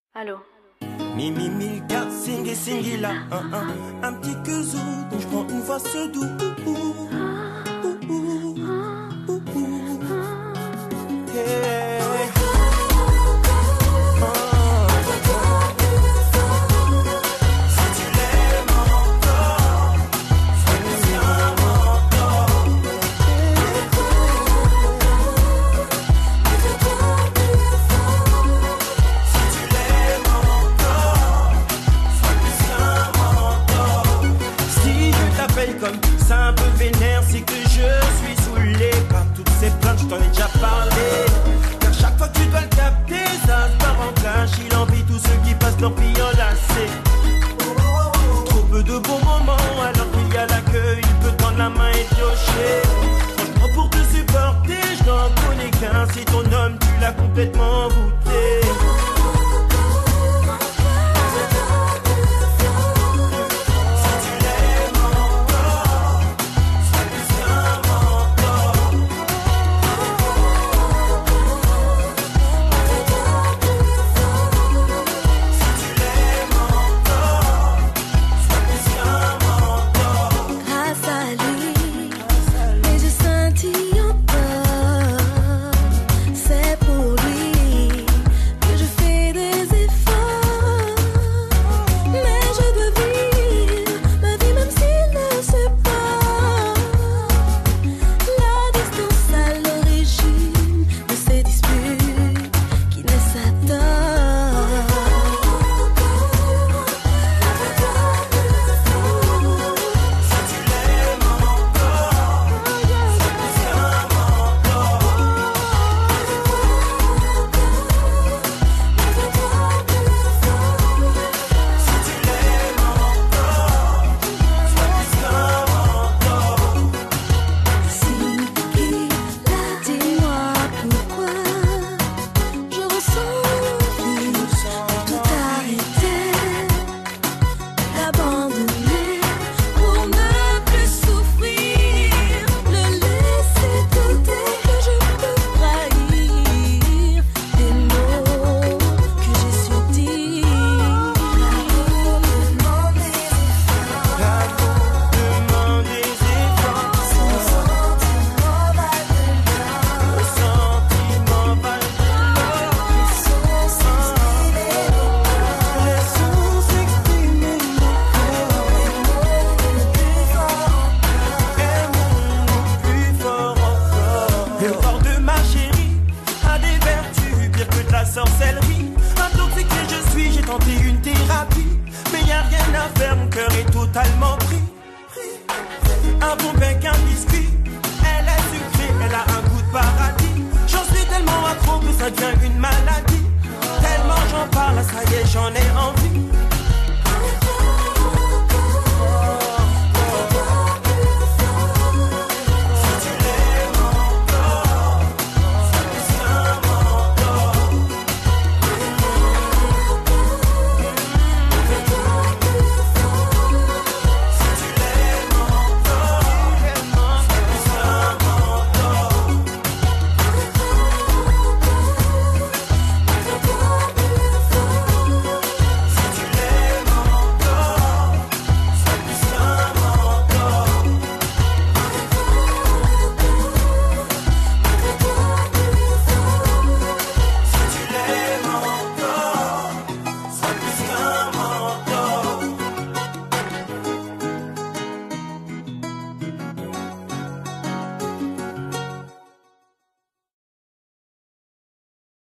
Allô. Mimi Milka, singi singi là, un petit kazoo dont je prends une voix ce doux. Yeah. Si tu l'aimes encore, sois bien encore. Si tu l'aimes encore, sois bien encore. Si je t'appelle comme ça un peu vénère, c'est que je suis saoulé par toutes ces plaintes, je t'en ai déjà parlé. Car chaque fois que tu dois le capter, ça se part en clash. Il envie tous ceux qui passent leur vie enlacés. Trop peu de bons moments, alors qu'il y a l'accueil, il peut tendre la main et piocher. Franchement pour te supporter, je n'en connais qu'un. Si ton homme tu l'as complètement voûté. Sorcellerie, intoxiqué je suis, j'ai tenté une thérapie, mais y a rien à faire, mon cœur est totalement pris. Un bon bec, un biscuit, elle est sucrée, elle a un goût de paradis. J'en suis tellement accro que ça devient une maladie. Tellement j'en parle, ça y est, j'en ai